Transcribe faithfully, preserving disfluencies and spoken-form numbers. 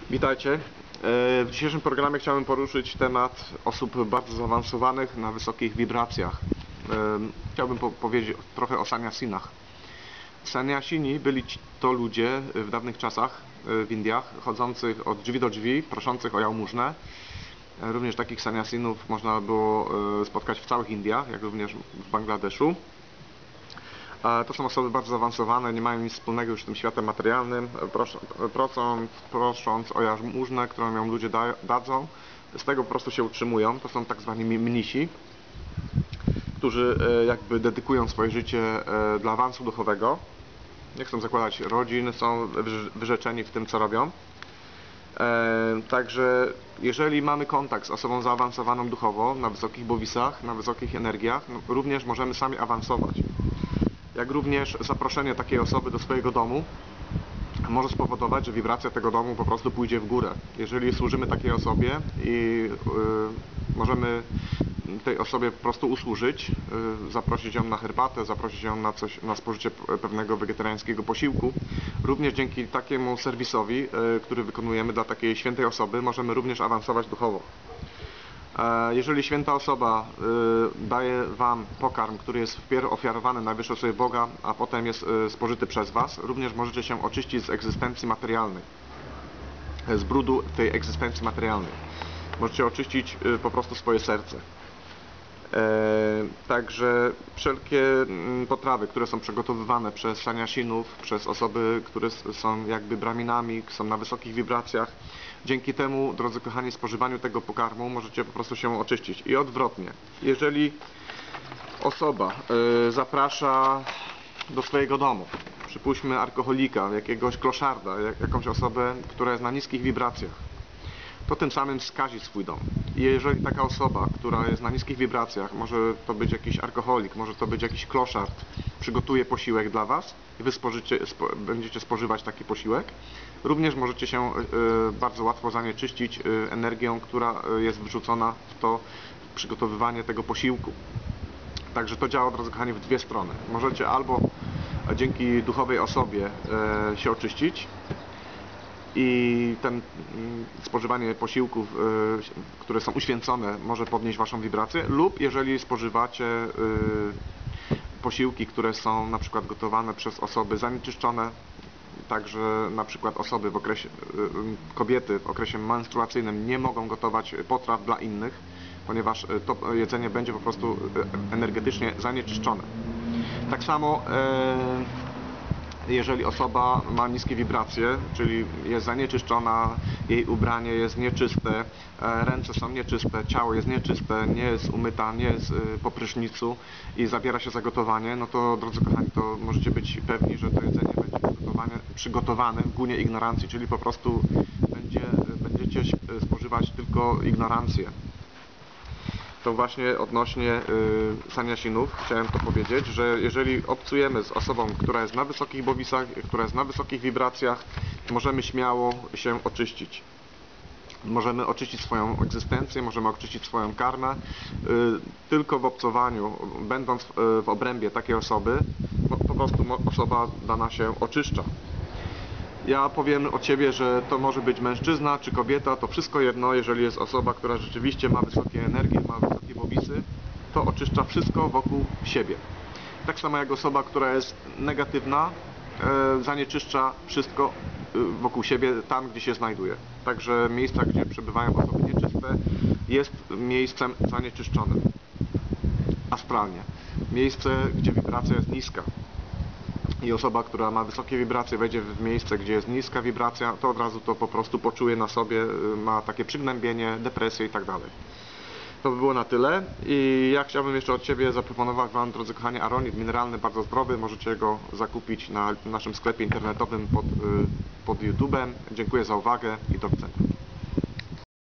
Witajcie. W dzisiejszym programie chciałem poruszyć temat osób bardzo zaawansowanych na wysokich wibracjach. Chciałbym po powiedzieć trochę o sannyasinach. Sannyasini byli to ludzie w dawnych czasach w Indiach, chodzących od drzwi do drzwi, proszących o jałmużnę. Również takich sannyasinów można było spotkać w całych Indiach, jak również w Bangladeszu. To są osoby bardzo zaawansowane, nie mają nic wspólnego już z tym światem materialnym, prosząc, prosząc o jałmużnę, którą ją ludzie da, dadzą, z tego po prostu się utrzymują. To są tak zwani mnisi, którzy jakby dedykują swoje życie dla awansu duchowego. Nie chcą zakładać rodzin, są wyrzeczeni w tym, co robią. Także jeżeli mamy kontakt z osobą zaawansowaną duchowo, na wysokich bowisach, na wysokich energiach, no, również możemy sami awansować. Jak również zaproszenie takiej osoby do swojego domu może spowodować, że wibracja tego domu po prostu pójdzie w górę. Jeżeli służymy takiej osobie i yy, możemy tej osobie po prostu usłużyć, yy, zaprosić ją na herbatę, zaprosić ją na coś, na spożycie pewnego wegetariańskiego posiłku, również dzięki takiemu serwisowi, yy, który wykonujemy dla takiej świętej osoby, możemy również awansować duchowo. Jeżeli święta osoba y, daje Wam pokarm, który jest wpierw ofiarowany najwyższej osobie Boga, a potem jest y, spożyty przez Was, również możecie się oczyścić z egzystencji materialnej, z brudu tej egzystencji materialnej. Możecie oczyścić y, po prostu swoje serce. E, także wszelkie y, potrawy, które są przygotowywane przez sanyasinów, przez osoby, które są jakby braminami, są na wysokich wibracjach, dzięki temu, drodzy kochani, spożywaniu tego pokarmu możecie po prostu się oczyścić. I odwrotnie. Jeżeli osoba y, zaprasza do swojego domu, przypuśćmy alkoholika, jakiegoś kloszarda, jak, jakąś osobę, która jest na niskich wibracjach, to tym samym skazi swój dom. I jeżeli taka osoba, która jest na niskich wibracjach, może to być jakiś alkoholik, może to być jakiś kloszard, przygotuje posiłek dla Was i Wy spożycie, spo, będziecie spożywać taki posiłek, również możecie się y, bardzo łatwo zanieczyścić y, energią, która y, jest wrzucona w to przygotowywanie tego posiłku. Także to działa, drodzy kochani, w dwie strony. Możecie albo dzięki duchowej osobie y, się oczyścić, i ten spożywanie posiłków, które są uświęcone, może podnieść Waszą wibrację, lub jeżeli spożywacie posiłki, które są na przykład gotowane przez osoby zanieczyszczone, także na przykład osoby w okresie, kobiety w okresie menstruacyjnym nie mogą gotować potraw dla innych, ponieważ to jedzenie będzie po prostu energetycznie zanieczyszczone. Tak samo jeżeli osoba ma niskie wibracje, czyli jest zanieczyszczona, jej ubranie jest nieczyste, ręce są nieczyste, ciało jest nieczyste, nie jest umyta, nie jest po prysznicu i zabiera się za gotowanie, no to, drodzy kochani, to możecie być pewni, że to jedzenie będzie przygotowane, przygotowane w gunie ignorancji, czyli po prostu będzie, będziecie spożywać tylko ignorancję. To właśnie odnośnie y, sanyasinów chciałem to powiedzieć, że jeżeli obcujemy z osobą, która jest na wysokich bowisach, która jest na wysokich wibracjach, możemy śmiało się oczyścić. Możemy oczyścić swoją egzystencję, możemy oczyścić swoją karmę. Y, tylko w obcowaniu, będąc w, y, w obrębie takiej osoby, no, po prostu osoba dana się oczyszcza. Ja powiem od siebie, że to może być mężczyzna czy kobieta, to wszystko jedno, jeżeli jest osoba, która rzeczywiście ma wysokie energie, ma wysokie bowisy, to oczyszcza wszystko wokół siebie. Tak samo jak osoba, która jest negatywna, e, zanieczyszcza wszystko wokół siebie, tam gdzie się znajduje. Także miejsca, gdzie przebywają osoby nieczyste, jest miejscem zanieczyszczonym astralnie. Miejsce, gdzie wibracja jest niska. I osoba, która ma wysokie wibracje, wejdzie w miejsce, gdzie jest niska wibracja, to od razu to po prostu poczuje na sobie, ma takie przygnębienie, depresję i tak dalej. To by było na tyle i ja chciałbym jeszcze od Ciebie zaproponować Wam, drodzy kochani, aronit mineralny, bardzo zdrowy. Możecie go zakupić na naszym sklepie internetowym pod, pod YouTube'em. Dziękuję za uwagę i do widzenia.